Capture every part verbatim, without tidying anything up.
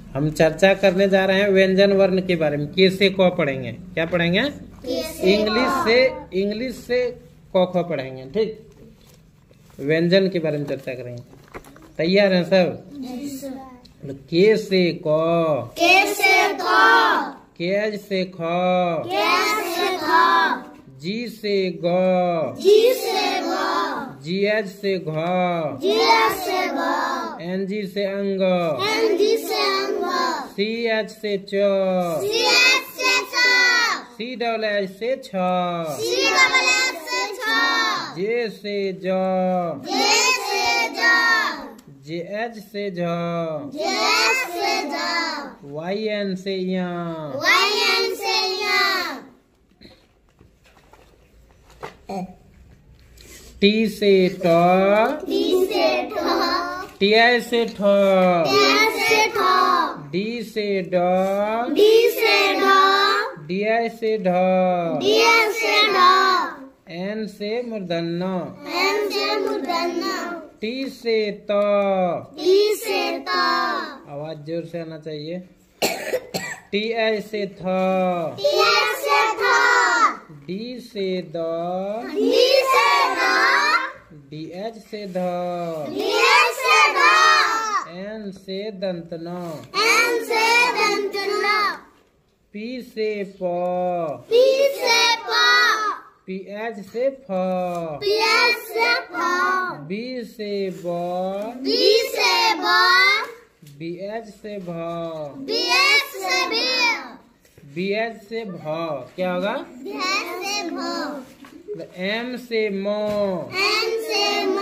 हम चर्चा करने जा रहे हैं व्यंजन वर्ण के बारे में। के से क पढ़ेंगे। क्या पढ़ेंगे? इंग्लिश से इंग्लिश से क ख पढ़ेंगे। ठीक, व्यंजन के बारे में चर्चा करेंगे। तैयार हैं सब? के से क, के से क, केज से ख, के से ख, जी से ग, जी से ग, जीएच से घ, जी से ग, एनजी से अंग, एन जी से अंग, सीएच से च, सी एच से छ, सी डबल एच से छ, सी डबल एच से छ, जे से ज, जे से ज, जेएच से झ, जे से ज, वाई एन से या, वाई एन से या, टी से ट, टी से ठ, टी आई से ठ, टे से ठ, डी से ड, डी से ढ, डी आई से ढ, डी से ढ, एन से मूर्धन्य, एन से मूर्धन्य, टी से त, टी से त, आवाज जोर से आना चाहिए, टी आई से थ, टी से थ, डी से द, डी से द, डी एच से ध, डी से ध, एन से दंतना, एन से दंतना, पी से प, पी से प, पी एच से फ, पी से फ, बी से ब, बी से ब, बी एच से भ, बी से बी, बी एच से भ, क्या होगा? बी से भ, एम से म, एन से म,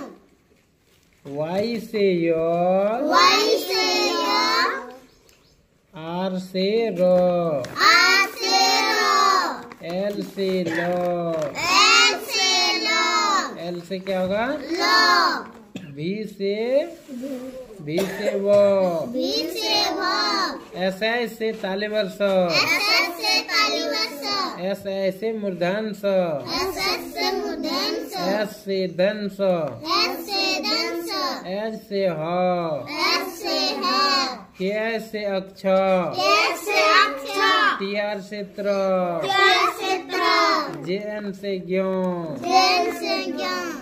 वाई से य, वाई से य, आर से र, आ से र, एल से ल, एल से ल, एल से क्या होगा? ल, बी से बी से व, बी से भ, एस आई से ताले वर्ष, एस से ताली वर्ष, एस आई से मूर्धन्य, एस से मूर्धन्य, एस से दंस, एस से दंस, एच से ह, एस से ह, के से अक्ष, के से अक्ष, टी आर से त्र, के से त्र, जे एन से ज्ञ, जेन से ज्ञान।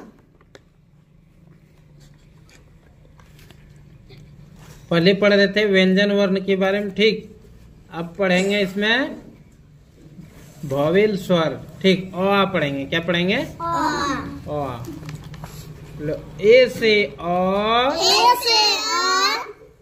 पहले पढ़ रहे थे व्यंजन वर्ण के बारे में। ठीक, अब पढ़ेंगे इसमें वॉवेल स्वर। ठीक, अ आ पढ़ेंगे। क्या पढ़ेंगे? अ, अ। लो, ए से अ, ए से अ,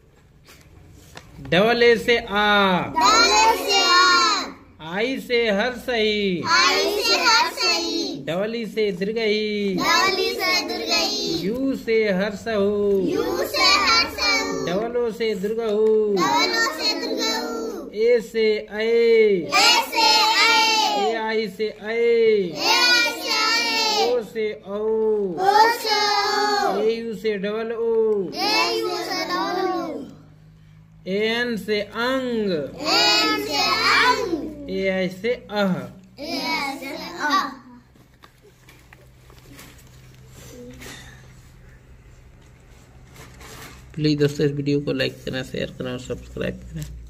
डबल ए से आ, डबल से आ, आई से हर्षई, आई से हर्षई, डबल ई से दीर्घई, डबल ई से दुर्गई, यू से हर्षहु, यू से हर्षऊ, डबल ओ से दुर्गहु, डबल ओ से दुर्गऊ, ए से ऐ, ए से ऐ, ए आई से ऐ, ए आई से ऐ, ओ से औ, ओ से ओ, ए यू से डबल ओ, ए यू से डबल ओ, एन से अंग, एन से अंग, ए आई से अह। ए से अ। प्लीज दोस्तों इस वीडियो को लाइक करें, शेयर करें और सब्सक्राइब करें।